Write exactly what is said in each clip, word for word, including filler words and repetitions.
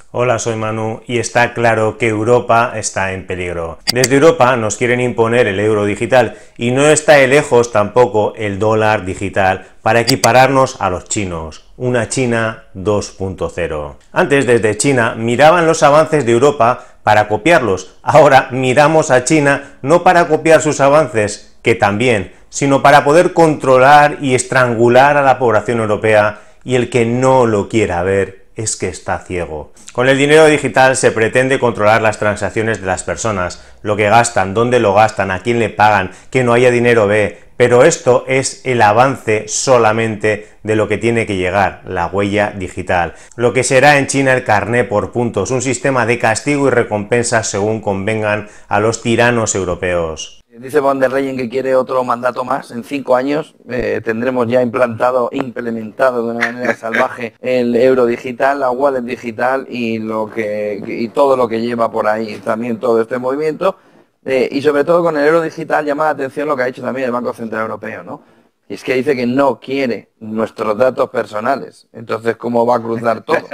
Hola, soy Manu y está claro que Europa está en peligro. Desde Europa nos quieren imponer el euro digital y no está de lejos tampoco el dólar digital para equipararnos a los chinos. Una China dos punto cero. Antes, desde China, miraban los avances de Europa para copiarlos. Ahora miramos a China no para copiar sus avances, que también, sino para poder controlar y estrangular a la población europea, y el que no lo quiera ver es que está ciego. Con el dinero digital se pretende controlar las transacciones de las personas, lo que gastan, dónde lo gastan, a quién le pagan, que no haya dinero B, pero esto es el avance solamente de lo que tiene que llegar, la huella digital. Lo que será en China el carné por puntos, un sistema de castigo y recompensa según convengan a los tiranos europeos. Dice von der Leyen que quiere otro mandato más. En cinco años eh, tendremos ya implantado, implementado de una manera salvaje el euro digital, la wallet digital y lo que y todo lo que lleva por ahí también todo este movimiento. Eh, y sobre todo con el euro digital llama la atención lo que ha hecho también el Banco Central Europeo, ¿no? Y es que dice que no quiere nuestros datos personales. Entonces, ¿cómo va a cruzar todo?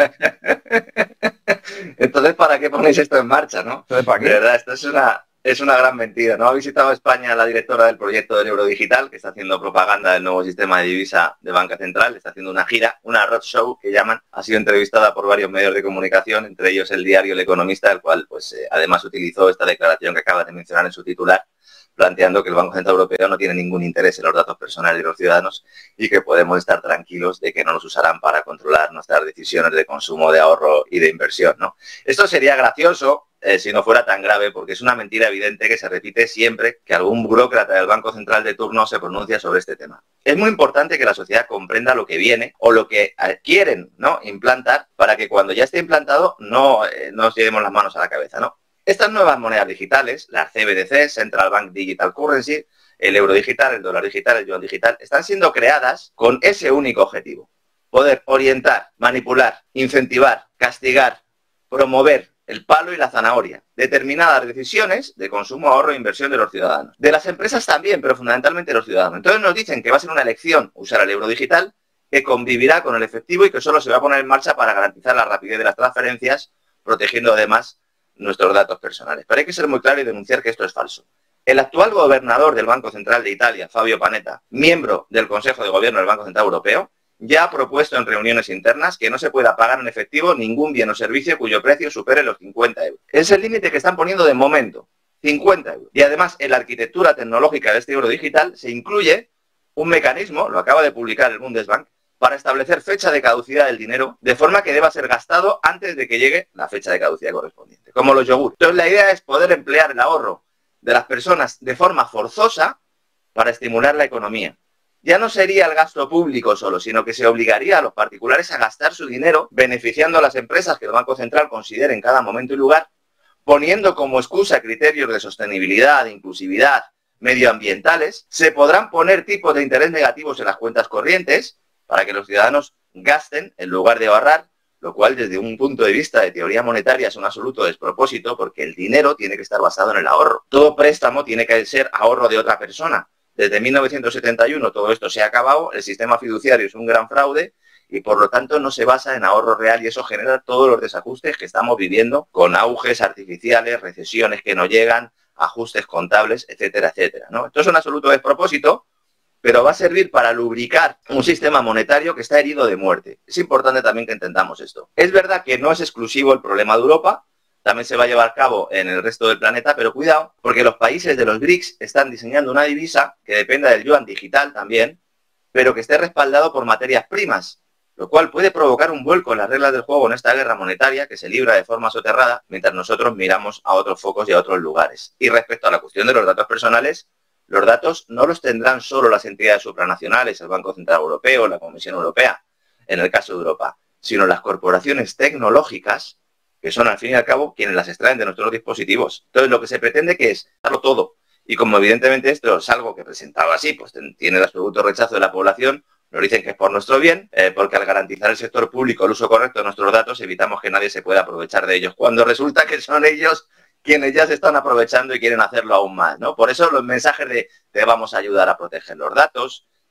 Entonces, ¿para qué ponéis esto en marcha, no? Entonces, ¿para qué? De verdad, esto es una, es una gran mentira. ¿No ha visitado España la directora del proyecto del euro digital, que está haciendo propaganda del nuevo sistema de divisa de Banca Central? Está haciendo una gira, una roadshow que llaman. Ha sido entrevistada por varios medios de comunicación, entre ellos el diario El Economista, el cual, pues, eh, además utilizó esta declaración que acaba de mencionar en su titular, planteando que el Banco Central Europeo no tiene ningún interés en los datos personales de los ciudadanos y que podemos estar tranquilos de que no los usarán para controlar nuestras decisiones de consumo, de ahorro y de inversión, ¿no? Esto sería gracioso eh, si no fuera tan grave, porque es una mentira evidente que se repite siempre que algún burócrata del Banco Central de turno se pronuncia sobre este tema. Es muy importante que la sociedad comprenda lo que viene o lo que quieren, ¿no?, implantar, para que cuando ya esté implantado no eh, nos llevemos las manos a la cabeza, ¿no? Estas nuevas monedas digitales, las C B D C, Central Bank Digital Currency, el euro digital, el dólar digital, el yuan digital, están siendo creadas con ese único objetivo: poder orientar, manipular, incentivar, castigar, promover el palo y la zanahoria, determinadas decisiones de consumo, ahorro e inversión de los ciudadanos. De las empresas también, pero fundamentalmente de los ciudadanos. Entonces nos dicen que va a ser una elección usar el euro digital, que convivirá con el efectivo y que solo se va a poner en marcha para garantizar la rapidez de las transferencias, protegiendo además nuestros datos personales. Pero hay que ser muy claro y denunciar que esto es falso. El actual gobernador del Banco Central de Italia, Fabio Panetta, miembro del Consejo de Gobierno del Banco Central Europeo, ya ha propuesto en reuniones internas que no se pueda pagar en efectivo ningún bien o servicio cuyo precio supere los cincuenta euros. Es el límite que están poniendo de momento, cincuenta euros. Y además, en la arquitectura tecnológica de este euro digital se incluye un mecanismo, lo acaba de publicar el Bundesbank, para establecer fecha de caducidad del dinero, de forma que deba ser gastado antes de que llegue la fecha de caducidad correspondiente, como los yogures. Entonces la idea es poder emplear el ahorro de las personas de forma forzosa para estimular la economía. Ya no sería el gasto público solo, sino que se obligaría a los particulares a gastar su dinero, beneficiando a las empresas que el Banco Central considere en cada momento y lugar, poniendo como excusa criterios de sostenibilidad, de inclusividad, medioambientales. Se podrán poner tipos de interés negativos en las cuentas corrientes para que los ciudadanos gasten en lugar de ahorrar, lo cual desde un punto de vista de teoría monetaria es un absoluto despropósito, porque el dinero tiene que estar basado en el ahorro. Todo préstamo tiene que ser ahorro de otra persona. Desde mil novecientos setenta y uno todo esto se ha acabado, el sistema fiduciario es un gran fraude y por lo tanto no se basa en ahorro real, y eso genera todos los desajustes que estamos viviendo, con auges artificiales, recesiones que no llegan, ajustes contables, etcétera, etcétera, ¿no? Esto es un absoluto despropósito, pero va a servir para lubricar un sistema monetario que está herido de muerte. Es importante también que entendamos esto. Es verdad que no es exclusivo el problema de Europa, también se va a llevar a cabo en el resto del planeta, pero cuidado, porque los países de los BRICS están diseñando una divisa que dependa del yuan digital también, pero que esté respaldado por materias primas, lo cual puede provocar un vuelco en las reglas del juego en esta guerra monetaria que se libra de forma soterrada mientras nosotros miramos a otros focos y a otros lugares. Y respecto a la cuestión de los datos personales, los datos no los tendrán solo las entidades supranacionales, el Banco Central Europeo, la Comisión Europea, en el caso de Europa, sino las corporaciones tecnológicas, que son al fin y al cabo quienes las extraen de nuestros dispositivos. Entonces lo que se pretende que es darlo todo. Y como evidentemente esto es algo que presentado así, pues tiene el absoluto rechazo de la población, nos dicen que es por nuestro bien, eh, porque al garantizar el sector público el uso correcto de nuestros datos, evitamos que nadie se pueda aprovechar de ellos, cuando resulta que son ellos quienes ya se están aprovechando y quieren hacerlo aún más, ¿no? Por eso los mensajes de te vamos a ayudar a proteger los datos,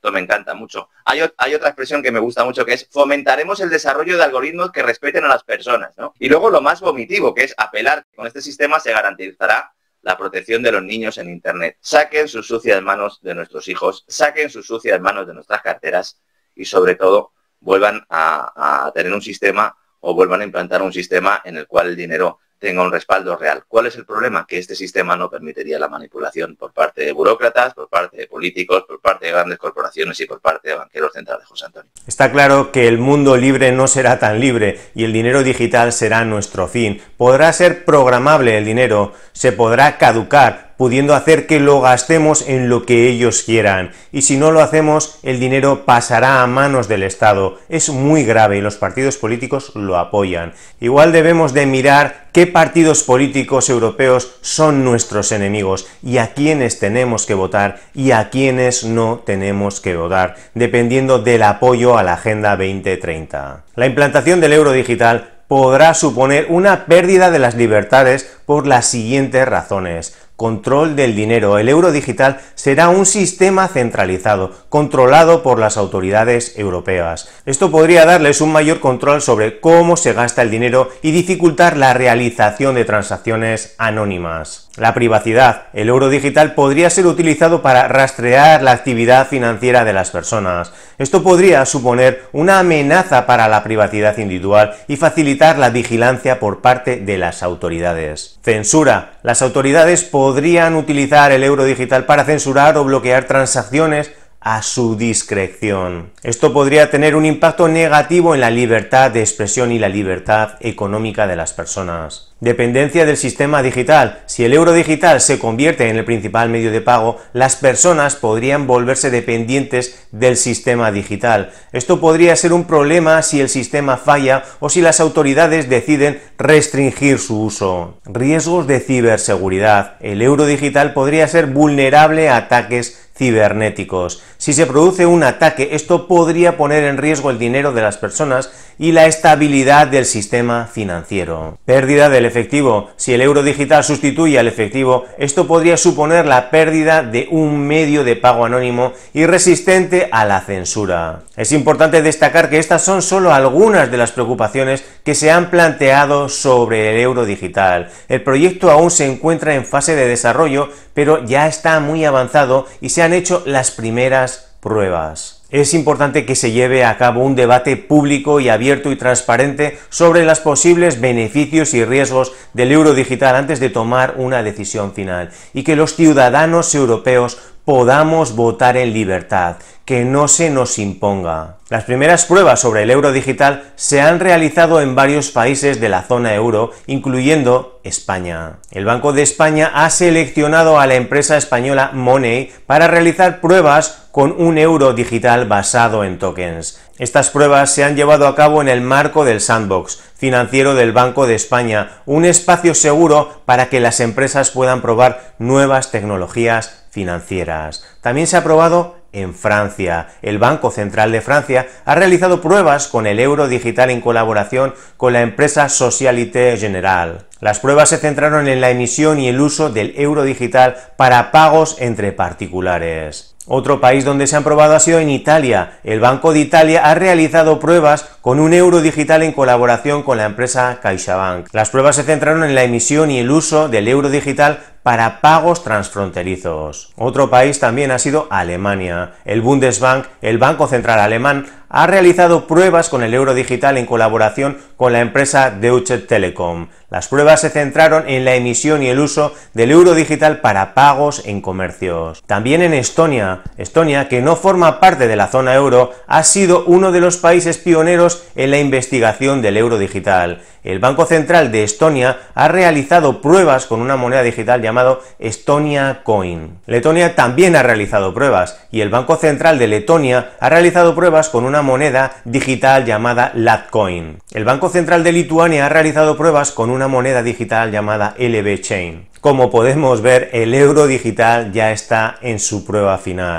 Esto me encanta mucho. Hay, hay otra expresión que me gusta mucho, que es fomentaremos el desarrollo de algoritmos que respeten a las personas, ¿no? Y luego lo más vomitivo, que es apelar que con este sistema se garantizará la protección de los niños en Internet. Saquen sus sucias manos de nuestros hijos, saquen sus sucias manos de nuestras carteras y sobre todo vuelvan a, a tener un sistema o vuelvan a implantar un sistema en el cual el dinero tenga un respaldo real. ¿Cuál es el problema? Que este sistema no permitiría la manipulación por parte de burócratas, por parte de políticos, por parte de grandes corporaciones y por parte de banqueros centrales, José Antonio. Está claro que el mundo libre no será tan libre y el dinero digital será nuestro fin. Podrá ser programable el dinero, se podrá caducar, pudiendo hacer que lo gastemos en lo que ellos quieran. Y si no lo hacemos, el dinero pasará a manos del Estado. Es muy grave y los partidos políticos lo apoyan. Igual debemos de mirar qué partidos políticos europeos son nuestros enemigos y a quiénes tenemos que votar y a quiénes no tenemos que votar, dependiendo del apoyo a la Agenda veinte treinta. La implantación del euro digital podrá suponer una pérdida de las libertades por las siguientes razones. Control del dinero. El euro digital será un sistema centralizado, controlado por las autoridades europeas. Esto podría darles un mayor control sobre cómo se gasta el dinero y dificultar la realización de transacciones anónimas. La privacidad. El euro digital podría ser utilizado para rastrear la actividad financiera de las personas. Esto podría suponer una amenaza para la privacidad individual y facilitar la vigilancia por parte de las autoridades. Censura. Las autoridades podrían utilizar el euro digital para censurar o bloquear transacciones a su discreción. Esto podría tener un impacto negativo en la libertad de expresión y la libertad económica de las personas. Dependencia del sistema digital. Si el euro digital se convierte en el principal medio de pago, las personas podrían volverse dependientes del sistema digital. Esto podría ser un problema si el sistema falla o si las autoridades deciden restringir su uso. Riesgos de ciberseguridad. El euro digital podría ser vulnerable a ataques cibernéticos. Si se produce un ataque, esto podría poner en riesgo el dinero de las personas y la estabilidad del sistema financiero. Pérdida del efectivo. Si el euro digital sustituye al efectivo, esto podría suponer la pérdida de un medio de pago anónimo y resistente a la censura. Es importante destacar que estas son solo algunas de las preocupaciones que se han planteado sobre el euro digital. El proyecto aún se encuentra en fase de desarrollo, pero ya está muy avanzado y se han hecho las primeras pruebas. Es importante que se lleve a cabo un debate público y abierto y transparente sobre los posibles beneficios y riesgos del euro digital antes de tomar una decisión final y que los ciudadanos europeos podamos votar en libertad, que no se nos imponga. Las primeras pruebas sobre el euro digital se han realizado en varios países de la zona euro, incluyendo España. El Banco de España ha seleccionado a la empresa española Money para realizar pruebas con un euro digital basado en tokens. Estas pruebas se han llevado a cabo en el marco del Sandbox financiero del Banco de España, un espacio seguro para que las empresas puedan probar nuevas tecnologías financieras. También se ha probado en Francia. El Banco Central de Francia ha realizado pruebas con el euro digital en colaboración con la empresa Société Générale. Las pruebas se centraron en la emisión y el uso del euro digital para pagos entre particulares. Otro país donde se han probado ha sido en Italia. El Banco de Italia ha realizado pruebas con un euro digital en colaboración con la empresa CaixaBank. Las pruebas se centraron en la emisión y el uso del euro digital para pagos transfronterizos. Otro país también ha sido Alemania. El Bundesbank, el Banco Central Alemán, ha realizado pruebas con el euro digital en colaboración con la empresa Deutsche Telekom. Las pruebas se centraron en la emisión y el uso del euro digital para pagos en comercios. También en Estonia. Estonia, que no forma parte de la zona euro, ha sido uno de los países pioneros en la investigación del euro digital. El Banco Central de Estonia ha realizado pruebas con una moneda digital llamado Estonia Coin. Letonia también ha realizado pruebas y el Banco Central de Letonia ha realizado pruebas con una moneda digital llamada Latcoin. El Banco Central de Lituania ha realizado pruebas con una moneda digital llamada L B Chain. Como podemos ver, el euro digital ya está en su prueba final.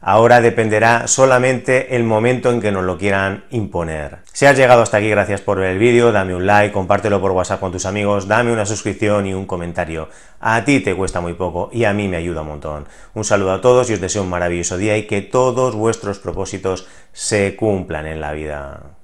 Ahora dependerá solamente el momento en que nos lo quieran imponer. Si has llegado hasta aquí, gracias por ver el vídeo, dame un like, compártelo por WhatsApp con tus amigos, dame una suscripción y un comentario. A ti te cuesta muy poco y a mí me ayuda un montón. Un saludo a todos y os deseo un maravilloso día y que todos vuestros propósitos se cumplan en la vida.